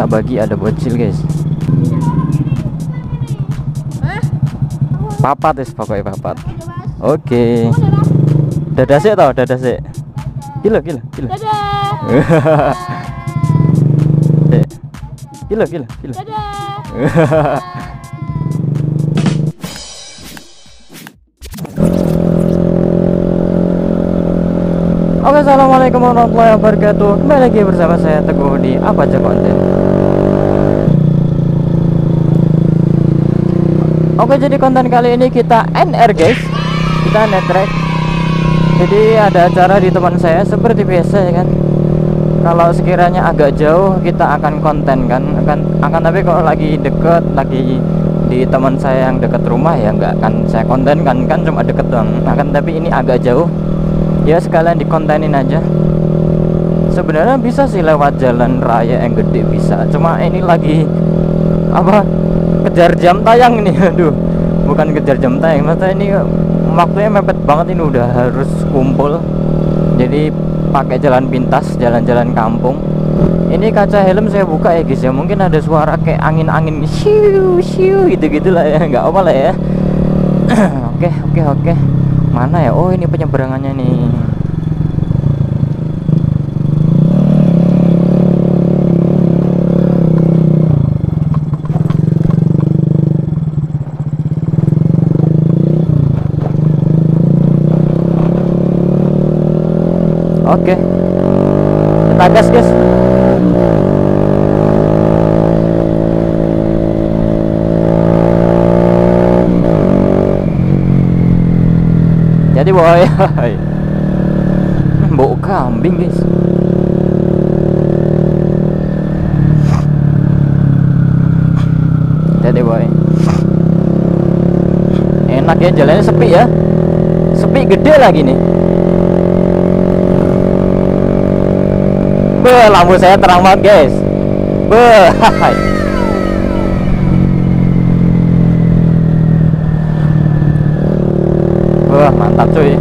tak bagi ada bocil guys. Papat wis pokoknya papat. Oke. Dadah sik tau, dadah sik. Gila. Gila. Oke, assalamualaikum warahmatullahi wabarakatuh. Kembali lagi bersama saya Teguh di Apa Aja Konten. Oke, jadi konten kali ini kita NR guys. Kita netrek. Jadi ada acara di teman saya seperti biasa ya kan. Kalau sekiranya agak jauh kita akan konten kan, akan tapi kalau lagi deket, lagi di teman saya yang deket rumah ya nggak akan saya konten kan cuma deket doang. Akan tapi ini agak jauh. Ya sekalian dikontenin aja. Sebenarnya bisa sih lewat jalan raya yang gede bisa. Cuma ini lagi apa? Kejar jam tayang ini. Aduh. Bukan kejar jam tayang. Masa ini waktunya mepet banget, ini udah harus kumpul. Jadi pakai jalan pintas, jalan-jalan kampung. Ini kaca helm saya buka ya guys ya. Mungkin ada suara kayak angin-angin siu gitu-gitulah ya. Nggak apa lah ya. Oke. Mana ya? Oh, ini penyeberangannya nih. Oke. Kita gas, guys. Jadi boy, bau kambing guys. Jadi boy, enak ya, jalannya sepi ya, sepi gede lagi nih. Lampu saya terang banget guys. Wah, mantap cuy.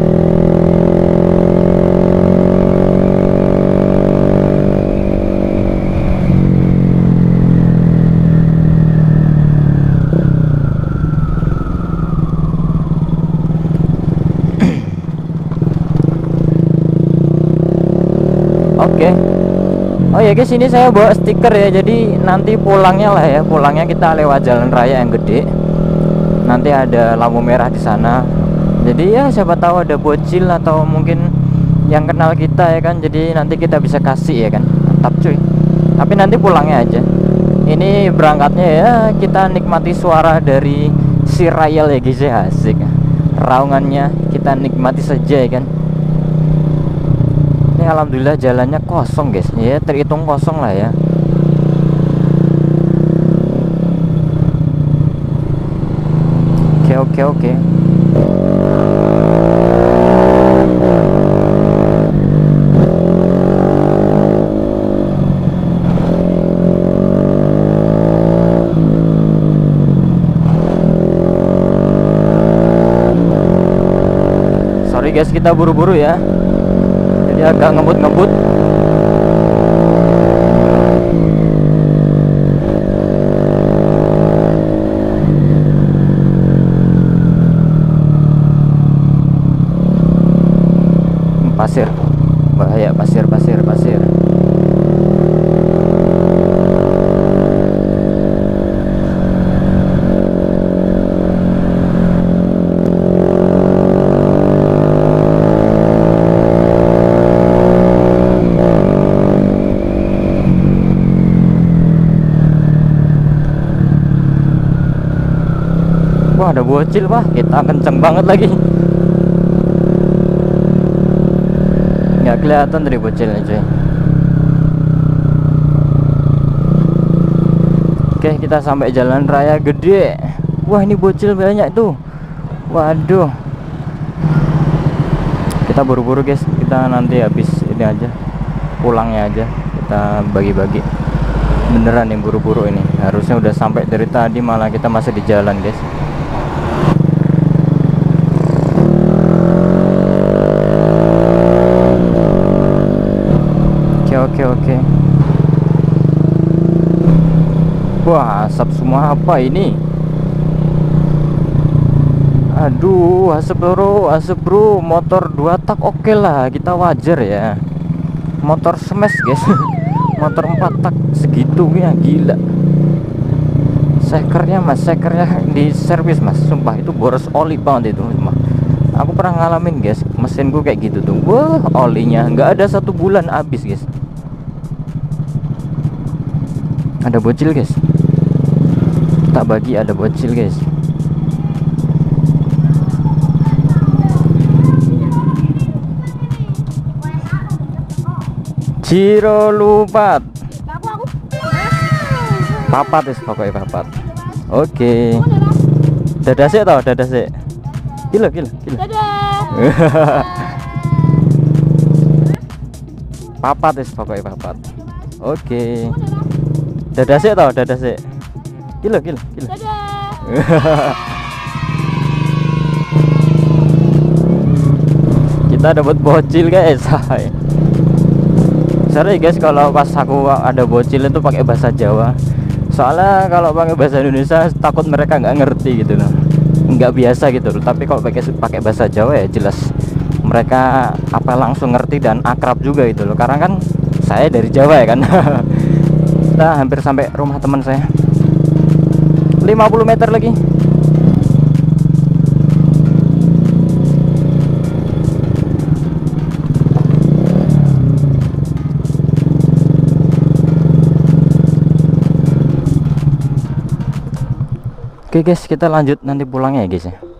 Oke. Oh ya guys, ini saya bawa stiker ya. Jadi nanti pulangnya lah ya, pulangnya kita lewat jalan raya yang gede. Nanti ada lampu merah di sana. Jadi ya siapa tahu ada bocil atau mungkin yang kenal kita ya kan. Jadi nanti kita bisa kasih ya kan. Mantap cuy. Tapi nanti pulangnya aja. Ini berangkatnya ya kita nikmati suara dari si Rayal ya guys ya. Asik. Raungannya kita nikmati saja ya kan. Ini alhamdulillah jalannya kosong guys. Ya terhitung kosong lah ya. Oke. Sorry guys, kita buru-buru ya. Jadi agak ngebut-ngebut. Pasir. Bahaya pasir. Wah, ada bocil pak, kita kenceng banget lagi. Nggak kelihatan dari bocilnya cuy. Oke, kita sampai jalan raya gede. Wah, ini bocil banyak tuh. Waduh. Kita buru-buru guys. Kita nanti habis ini aja, pulangnya aja kita bagi-bagi. Beneran nih buru-buru ini. Harusnya udah sampai dari tadi, malah kita masih di jalan guys. Oke. Wah, asap semua apa ini? Aduh, asap bro. Motor 2 tak oke lah, kita wajar ya. Motor smash guys. Motor 4 tak segitu ya, gila. Sekernya di servis mas, sumpah itu boros oli banget itu. Aku pernah ngalamin guys, mesinku kayak gitu tuh. Wah, olinya nggak ada 1 bulan habis guys. Ada bocil guys, tak bagi, ada bocil guys. Ciro lupat papat is pokoknya papat. Oke. Dadah sih tau, dadah sih. Gila. Papat is pokoknya papat. Oke. Dadah sih tau, dadah sih. Gila. Kita dapat bocil guys. Sorry guys kalau pas aku ada bocil itu pakai bahasa Jawa. Soalnya kalau pakai bahasa Indonesia takut mereka nggak ngerti gitu loh, nggak biasa gitu loh. Tapi kalau pakai bahasa Jawa ya jelas mereka apa langsung ngerti dan akrab juga gitu loh. Karena kan saya dari Jawa ya kan. Kita hampir sampai rumah teman saya. 50 meter lagi. Oke guys, kita lanjut nanti pulangnya ya guys ya.